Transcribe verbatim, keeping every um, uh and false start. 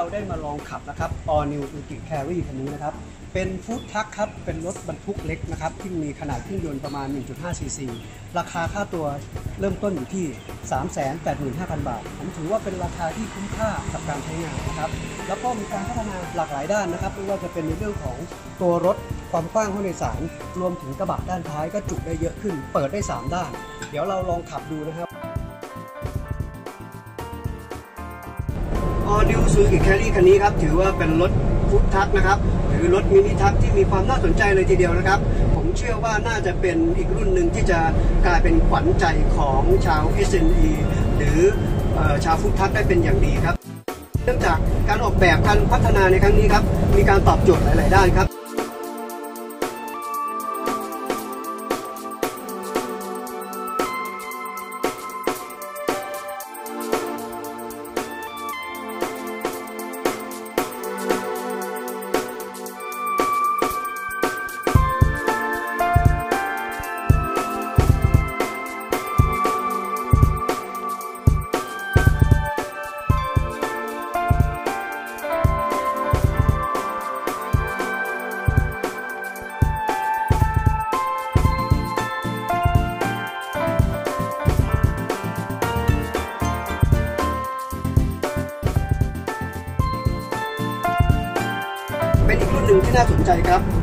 เราได้มาลองขับนะครับ All New Suzuki Carry คันนี้นะครับเป็นฟู้ดทรัคครับเป็นรถบรรทุกเล็กนะครับที่มีขนาดเครื่องยนต์ประมาณ หนึ่งจุดห้า ซี ซี ราคาค่าตัวเริ่มต้นอยู่ที่ สามแสนแปดหมื่นห้าพัน บาทผมถือว่าเป็นราคาที่คุ้มค่ากับการใช้งานนะครับแล้วก็มีการพัฒนาหลากหลายด้านนะครับไม่ว่าจะเป็นในเรื่องของตัวรถความกว้างห้องโดยสารรวมถึงกระบะด้านท้ายก็จุได้เยอะขึ้นเปิดได้สามด้านเดี๋ยวเราลองขับดูนะครับAll New Suzuki Carry คันนี้ครับถือว่าเป็นรถฟู้ดทรัคนะครับหรือรถมินิทรัคที่มีความน่าสนใจเลยทีเดียวนะครับผมเชื่อว่าน่าจะเป็นอีกรุ่นหนึ่งที่จะกลายเป็นขวัญใจของชาว เอส เอ็ม อี หรือชาวฟู้ดทรัคได้เป็นอย่างดีครับเนื่องจากการออกแบบการพัฒนาในครั้งนี้ครับมีการตอบโจทย์หลายๆด้านครับเป็นอีกรุ่นหนึ่งที่น่าสนใจครับ